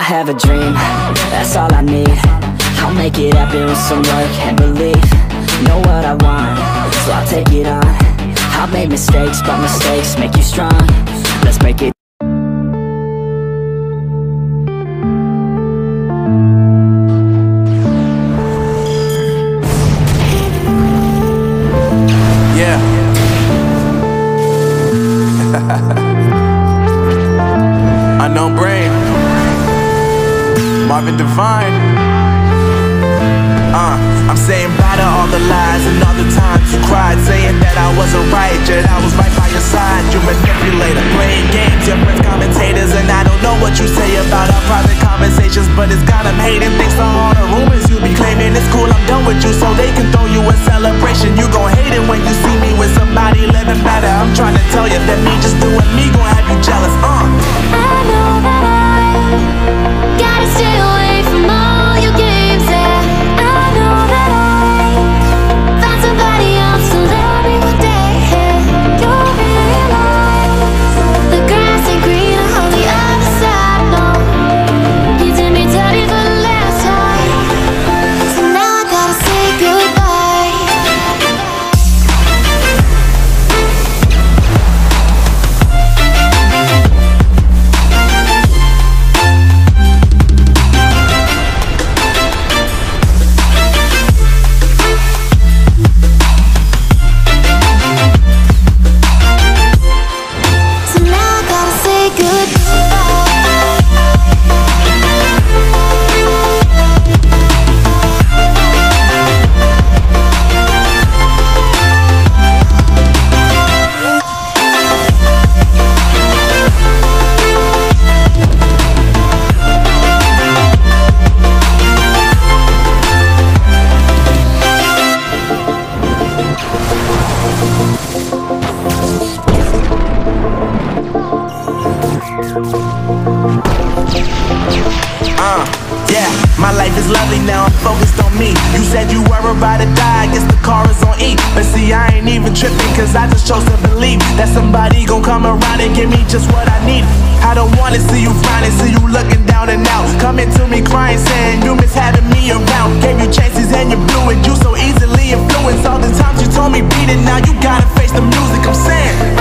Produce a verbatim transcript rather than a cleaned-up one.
have a dream, that's all I need. I'll make it happen with some work and belief. Know what I want, so I'll take it on. I've made mistakes, but mistakes make you strong. Let's make it. Yeah. Unknown Brain, Marvin Divine. Uh, I'm saying bye to all the lies and all the times you cried, saying that I wasn't right, yet I was right by your side. You manipulator, playing games, your friends commentators, and I don't know what you say about our private conversations, but it's got them hating. Thanks to all the rumors you be claiming. It's cool, I'm done with you, so they can throw you a celebration. You gon' hate it when you see me with somebody living better. I'm trying to tell you that me just doing me gon' have you jealous. Uh. I know that I gotta stay away from all your games, yeah. I know that I found somebody else to love me one day, yeah. You'll realize the grass ain't greener on the other side, no. You did me dirty for the last time, so now I gotta say goodbye. So now I gotta say goodbye. Uh, yeah, my life is lovely now, I'm focused on me. You said you were about to die, I guess the car is on E. But see, I ain't even tripping, cause I just chose to believe that somebody gon' come around and give me just what I need. I don't wanna see you frowning, see you looking down and out, coming to me crying, saying you miss having me around. Gave you chances and you blew it, you so easily influenced. All the times you told me beat it, now you gotta face the music. I'm saying